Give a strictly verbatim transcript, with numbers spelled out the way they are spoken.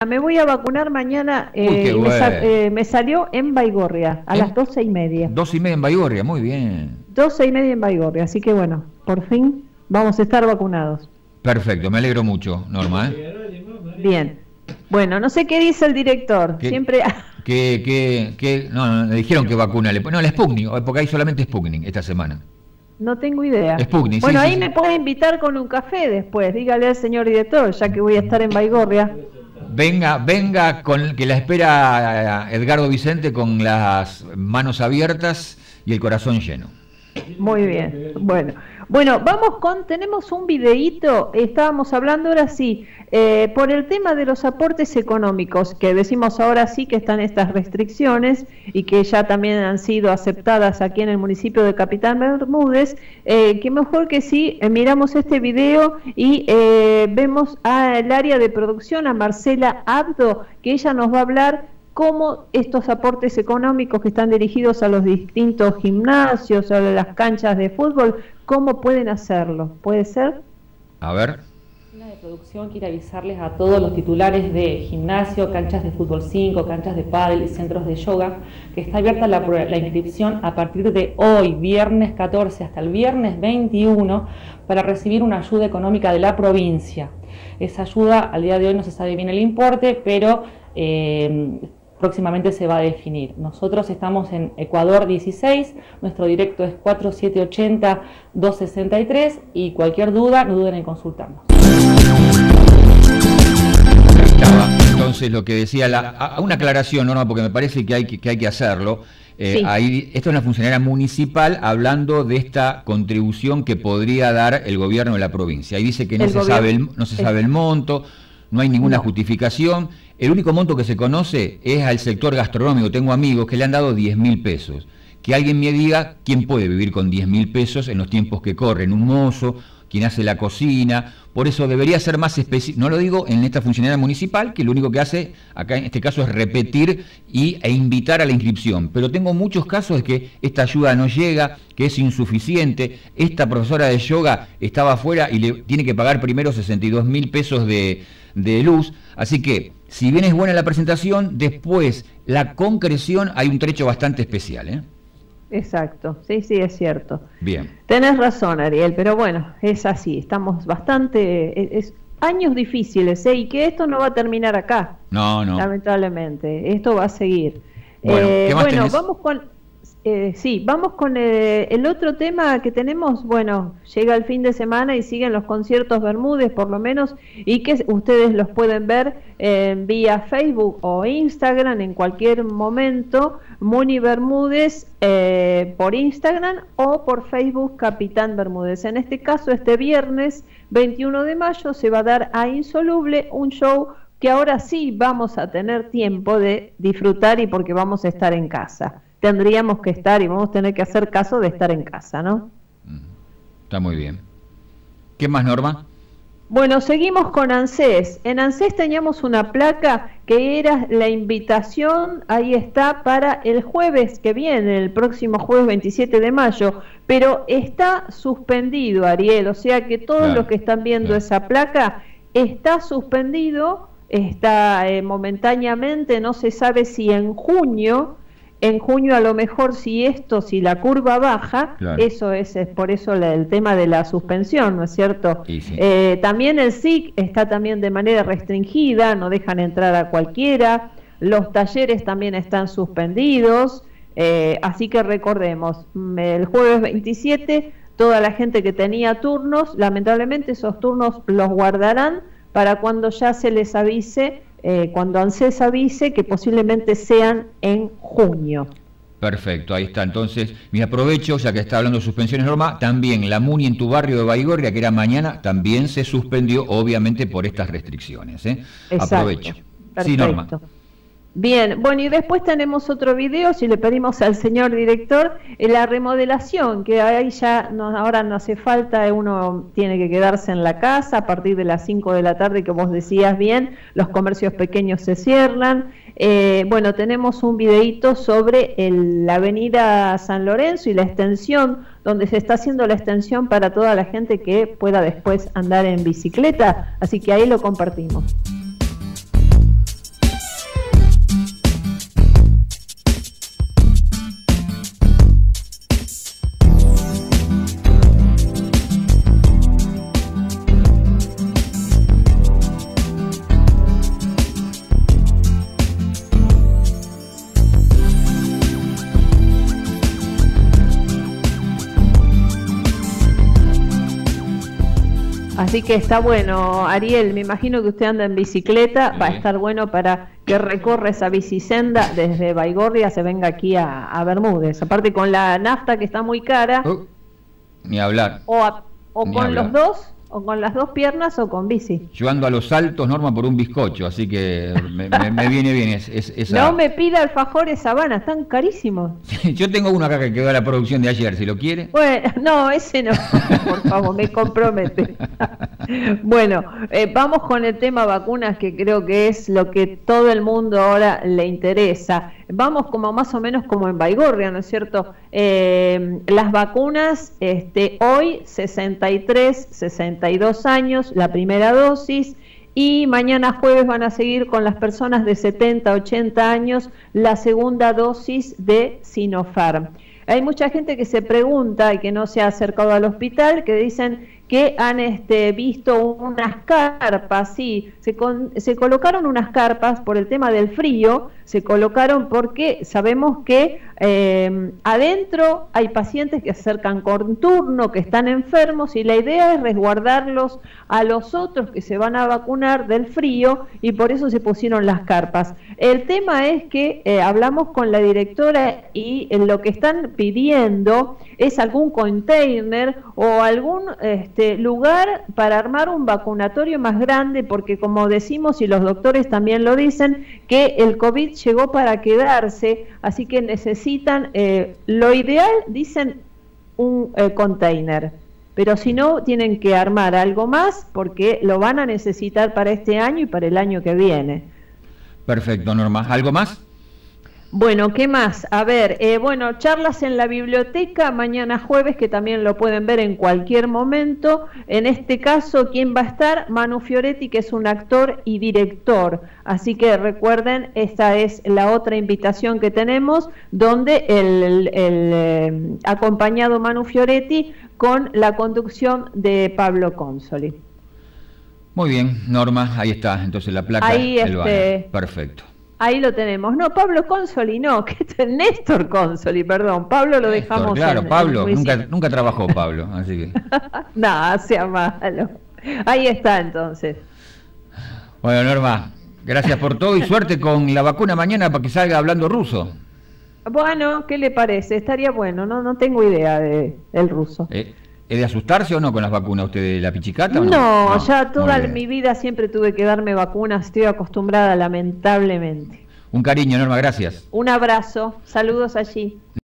Me voy a vacunar mañana. Uy, qué eh, me, bueno. sa- eh, me salió en Baigorria, a ¿En? las doce y media. Dos y media en Baigorria, muy bien. Doce y media en Baigorria, así que bueno, por fin vamos a estar vacunados. Perfecto, me alegro mucho, Norma. ¿eh? Bien. Bueno, no sé qué dice el director. ¿Qué? Siempre. Que, que, que, no, no, le dijeron que vacuna, le- no, la Sputnik, porque hay solamente Sputnik esta semana. No tengo idea. Sputnik, bueno, sí, ahí sí, me sí. puede invitar con un café después. Dígale al señor director, ya que voy a estar en Baigorria. Venga, venga, con que la espera Edgardo Vicente con las manos abiertas y el corazón lleno. Muy bien. Bueno, bueno, vamos con, tenemos un videíto, estábamos hablando ahora sí, eh, por el tema de los aportes económicos, que decimos ahora sí que están estas restricciones y que ya también han sido aceptadas aquí en el municipio de Capitán Bermúdez, eh, que mejor que sí, eh, miramos este video y eh, vemos al área de producción, a Marcela Abdo, que ella nos va a hablar cómo estos aportes económicos que están dirigidos a los distintos gimnasios o a las canchas de fútbol, cómo pueden hacerlo. ¿Puede ser? A ver. La de producción quiere avisarles a todos los titulares de gimnasio, canchas de fútbol cinco, canchas de pádel y centros de yoga, que está abierta la, la inscripción a partir de hoy, viernes catorce, hasta el viernes veintiuno, para recibir una ayuda económica de la provincia. Esa ayuda, al día de hoy no se sabe bien el importe, pero eh, próximamente se va a definir. Nosotros estamos en Ecuador dieciséis, nuestro directo es cuatro siete ocho cero, dos seis tres y cualquier duda no duden en consultarnos. Estaba. Entonces lo que decía, la, a, una aclaración, Norma, porque me parece que hay que, que, hay que hacerlo. Eh, Sí. ahí, esto es una funcionaria municipal hablando de esta contribución que podría dar el gobierno de la provincia. Ahí dice que no El se gobierno- sabe el, no se sabe el monto, no hay ninguna No. justificación. El único monto que se conoce es al sector gastronómico. Tengo amigos que le han dado diez mil pesos. Que alguien me diga quién puede vivir con diez mil pesos en los tiempos que corren. Un mozo, quien hace la cocina. Por eso debería ser más específico. No lo digo en esta funcionaria municipal, que lo único que hace acá en este caso es repetir y, e invitar a la inscripción. Pero tengo muchos casos de que esta ayuda no llega, que es insuficiente. Esta profesora de yoga estaba afuera y le tiene que pagar primero sesenta y dos mil pesos de, de luz. Así que, si bien es buena la presentación, después la concreción hay un trecho bastante especial, ¿eh? Exacto, sí, sí, es cierto. Bien. Tenés razón, Ariel, pero bueno, es así, estamos bastante, es, es años difíciles, ¿eh? Y que esto no va a terminar acá, No, no. lamentablemente, esto va a seguir. Bueno, Eh, ¿qué más bueno, tenés? vamos con, eh, sí, vamos con eh, el otro tema que tenemos. Bueno, llega el fin de semana y siguen los conciertos Bermúdez, por lo menos, y que ustedes los pueden ver eh, vía Facebook o Instagram en cualquier momento. Muni Bermúdez eh, por Instagram o por Facebook Capitán Bermúdez. En este caso, este viernes veintiuno de mayo se va a dar a Insoluble un show que ahora sí vamos a tener tiempo de disfrutar, y porque vamos a estar en casa. Tendríamos que estar y vamos a tener que hacer caso de estar en casa, ¿no? Está muy bien. ¿Qué más, Norma? Bueno, seguimos con ANSES. En ANSES teníamos una placa que era la invitación, ahí está, para el jueves que viene, el próximo jueves veintisiete de mayo, pero está suspendido, Ariel, o sea que todos Claro, los que están viendo claro. esa placa está suspendido, está eh, momentáneamente, no se sabe si en junio. En junio a lo mejor, si esto, si la curva baja, Claro. eso es, es por eso la- el tema de la suspensión, ¿no es cierto? Y sí. Eh, también el S I C está también de manera restringida, no dejan entrar a cualquiera, los talleres también están suspendidos, eh, así que recordemos, mm, el jueves veintisiete, toda la gente que tenía turnos, lamentablemente esos turnos los guardarán para cuando ya se les avise, eh, cuando ANSES avise que posiblemente sean en junio. Perfecto, ahí está. Entonces, me aprovecho, ya que está hablando de suspensiones, Norma, también la Muni en tu barrio de Baigorria, que era mañana, también se suspendió, obviamente, por estas restricciones, ¿eh? Exacto. Aprovecho. Perfecto. Sí, Norma. Bien, bueno, y después tenemos otro video, si le pedimos al señor director, eh, la remodelación, que ahí ya no, ahora no hace falta, uno tiene que quedarse en la casa a partir de las cinco de la tarde, que vos decías bien, los comercios pequeños se cierran. Eh, bueno, tenemos un videíto sobre el- la avenida San Lorenzo y la extensión, donde se está haciendo la extensión para toda la gente que pueda después andar en bicicleta, así que ahí lo compartimos. Así que está bueno, Ariel, me imagino que usted anda en bicicleta, Sí. va a estar bueno para que recorra esa bicisenda desde Baigorria, se venga aquí a, a Bermúdez. Aparte con la nafta que está muy cara, Uh, ni hablar. o, a- o Ni con hablar. los dos, o con las dos piernas o con bici. Yo ando a los saltos, Norma, por un bizcocho, así que me, me- me viene bien es, es- esa... No me pida alfajores Sabana, están carísimos. Yo tengo uno acá que quedó a la producción de ayer, si lo quiere. Bueno, no, ese no, por favor, me compromete. Bueno, eh, vamos con el tema vacunas, que creo que es lo que todo el mundo ahora le interesa. Vamos como más o menos como en Baigorria, ¿no es cierto? Eh, las vacunas, este, hoy sesenta y tres, sesenta y dos años, la primera dosis, y mañana jueves van a seguir con las personas de setenta, ochenta años, la segunda dosis de Sinopharm. Hay mucha gente que se pregunta y que no se ha acercado al hospital, que dicen que han este, visto unas carpas, sí, se, con, se colocaron unas carpas por el tema del frío, se colocaron porque sabemos que eh, adentro hay pacientes que se acercan con turno, que están enfermos, y la idea es resguardarlos a los otros que se van a vacunar del frío, y por eso se pusieron las carpas. El tema es que eh, hablamos con la directora y eh, lo que están pidiendo es algún container o algún este, lugar para armar un vacunatorio más grande, porque como decimos y los doctores también lo dicen, que el COVID llegó para quedarse, así que necesitan, eh, lo ideal, dicen, un eh, container, pero si no, tienen que armar algo más porque lo van a necesitar para este año y para el año que viene. Perfecto, Norma. ¿Algo más? Bueno, ¿qué más? A ver, eh, bueno, charlas en la biblioteca mañana jueves, que también lo pueden ver en cualquier momento. En este caso, ¿quién va a estar? Manu Fioretti, que es un actor y director. Así que recuerden, esta es la otra invitación que tenemos, donde el, el, el eh, acompañado Manu Fioretti con la conducción de Pablo Consoli. Muy bien, Norma, ahí está. Entonces la placa, Ahí, el este, banner. Perfecto. Ahí lo tenemos. No, Pablo Consoli, no, que es Néstor Consoli, perdón. Pablo lo Néstor, dejamos. claro, en, Pablo, en nunca, nunca trabajó Pablo, así que... No, sea malo. Ahí está entonces. Bueno, Norma, gracias por todo y suerte con la vacuna mañana para que salga hablando ruso. Bueno, ¿qué le parece? Estaría bueno, no no tengo idea de, del ruso. Eh, ¿Es de asustarse o no con las vacunas usted de la pichicata? ¿O No, no? no, ya Muy toda bien. mi vida siempre tuve que darme vacunas, estoy acostumbrada lamentablemente. Un cariño, Norma, gracias. Un abrazo, saludos allí.